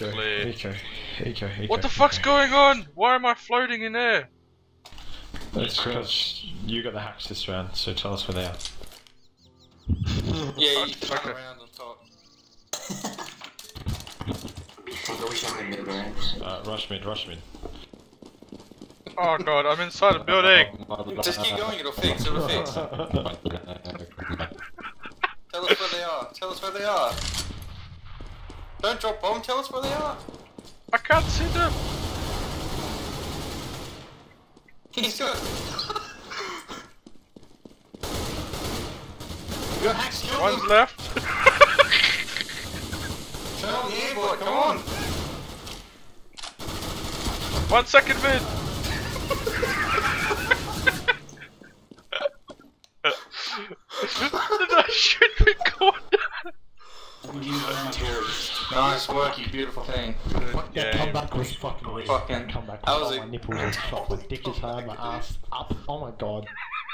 clear. Eco. What the fuck's going on? Why am I floating in air? That's because you got the hacks this round, so tell us where they are. Yeah, you can Okay. run around on top. Rush mid. Oh god, I'm inside a building! Just keep going, it'll fix. Tell us where they are. Don't drop bomb, tell us where they are. I can't see them! He's good. Your hacks killed One's them. left. Turn on the airboard, come on. 1 second mid! Did I shoot the corner? Nice work, you beautiful thing. That comeback was fucking weird. Fucking Comeback. I was My nipples and shot with dick is hard, my ass up. Oh my god.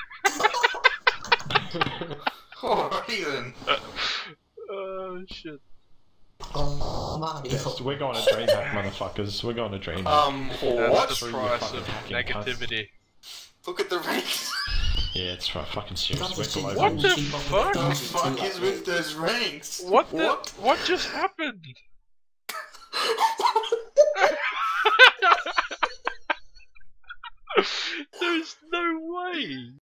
Alrighty then. Oh shit. Yes, we're going to DreamHack, motherfuckers. We're going to DreamHack. That's What? the Through your price fucking of hacking negativity. Look at the ranks. Yeah, it's fucking serious. We're global. What the fuck? What the fuck is with those ranks? What just happened? There's no way!